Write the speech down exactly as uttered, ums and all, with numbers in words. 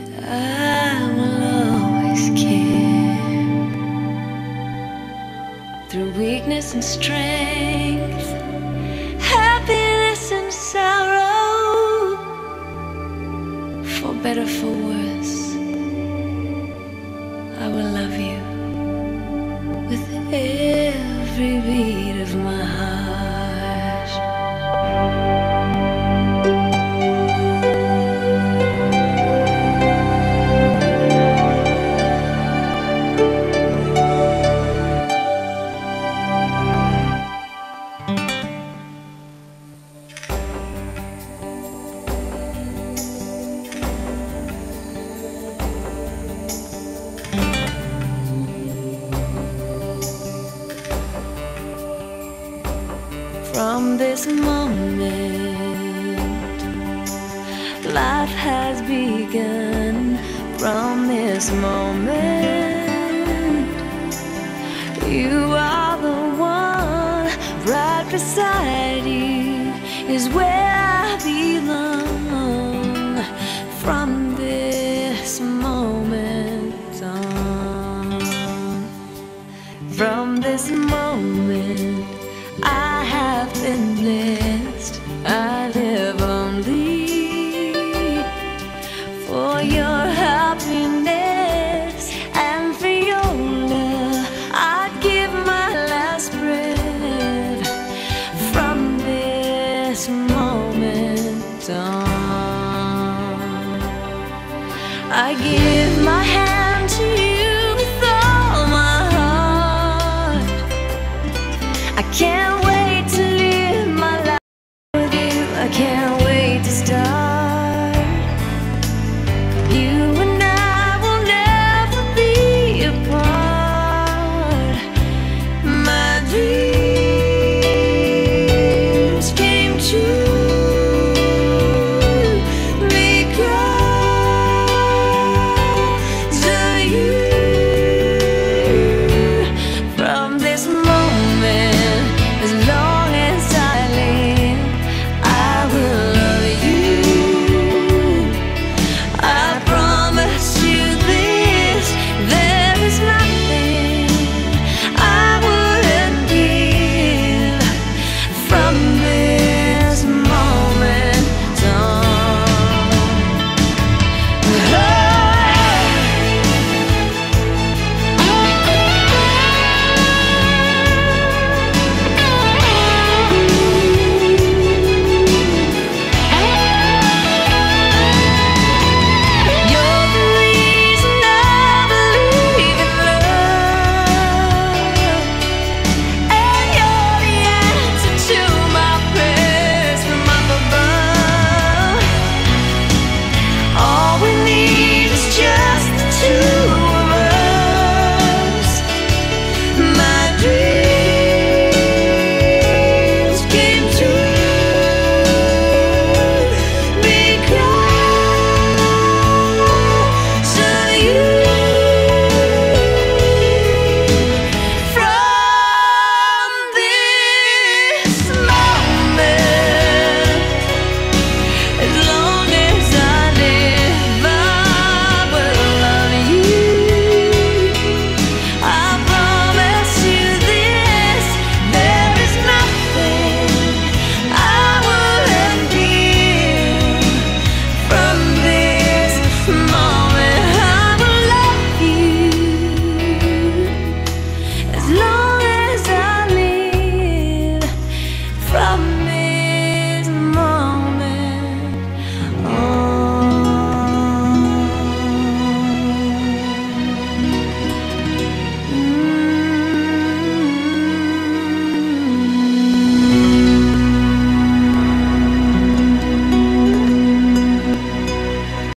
I will always care through weakness and strength, happiness and sorrow, for better, for worse. I will love you with every beat of my heart. From this moment, life has begun. From this moment, you are the one. Right beside you is where I belong. From this moment on, from this moment, I have been blessed. I live only for your happiness and for your love. I'd give my last breath. From this moment on, I give